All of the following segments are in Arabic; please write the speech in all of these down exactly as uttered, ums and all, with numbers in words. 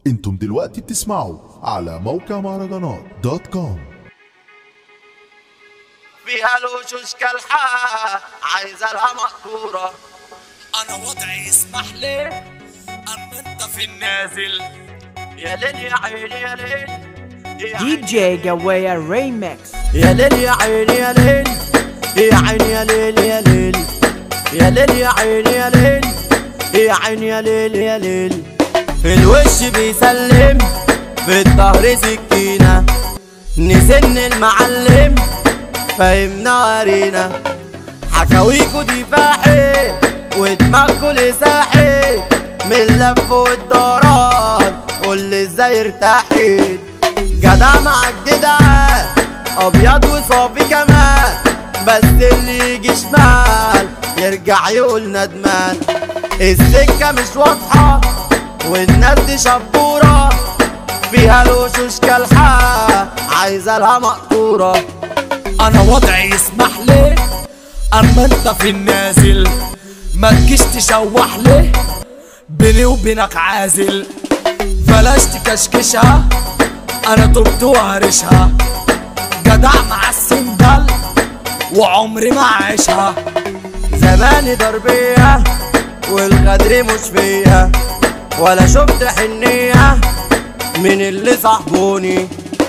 انتم دلوقتي بتسمعوا على موقع مهرجانات دوت كوم. فيها الوشوش كالحة عايزة لها مقطورة. انا وضعي يسمح لي اما انت في النازل. يا ليل يا عيني يا ليل دي جي جوايا ريمكس. يا ليل يا عيني يا ليل يا عيني يا ليل يا ليل يا ليل يا عيني يا ليل يا عيني يا ليل يا ليل. الوش بيسلم في الظهر سكينة، نسن المعلم فهمنا ورينا. حكاويكوا دي فاحي ودماغكوا لساحي، من اللف والدوران قول ازاي ارتاحت. جدع مع الجدعان ابيض وصافي كمان، بس اللي يجي شمال يرجع يقول ندمان. السكة مش واضحة والناس دي شبورة، فيها الوشوش كالحة عايزة لها مقطورة. انا وضعي يسمح لي اما انت في النازل، ما تجيش تشوح لي بيني وبينك عازل. بلاش تكشكشها انا تبت وهرشها، جدع مع السندل وعمري ما عايشها. زماني ضربية والغدر مش فيها، ولا شفت حنية من اللي صاحبوني.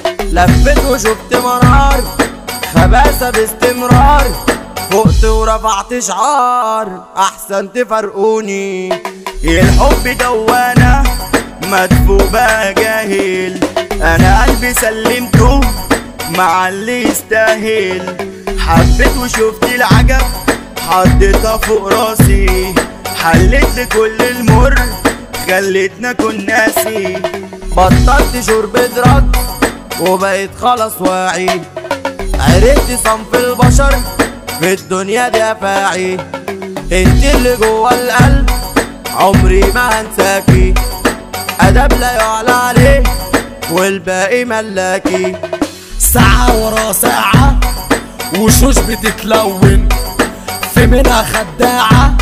لفت وشفت مرار خباثة باستمرار، فقت ورفعت شعار احسن تفرقوني. الحب دوانة مدفوق بقى جاهل، انا قلبي سلمته مع اللي يستاهل. حبيت وشفت العجب حطيتها فوق راسي، حلت لكل المر خلتنا كل ناسي. بطلت شرب دراج وبقيت خلاص واعي، عرفت صنف البشر في الدنيا دي افاعي. انت اللي جوا القلب عمري ما هنساكي، ادب لا يعلى عليه والباقي ملاكي. ساعة ورا ساعة وشوش بتتلون، في منها خداعة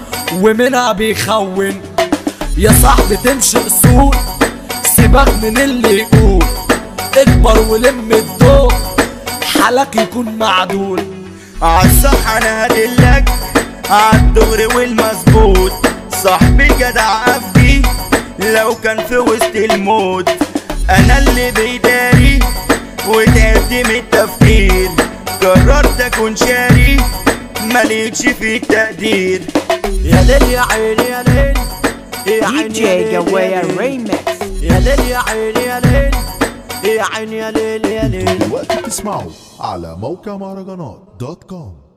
ومنها بيخون. يا صاحبي تمشي اصول، سيبك من اللي يقول. اكبر ولم الضوء حالك يكون معدول. عالصح انا هدلك عالدغري والمظبوط، صاحبي جدع قفدي لو كان في وسط الموت. انا اللي بيداري وتعبت من التفكير، قررت اكون شاري مالكش في التقدير. يا ليل يا عيني يا ليل يا عيني دي جي جوايا ريمكس. يا ليل يا عيني يا ليل يا عيني يا ليل يا ليل. دلوقتي بتسمعوا على موقع مهرجانات دوت كوم.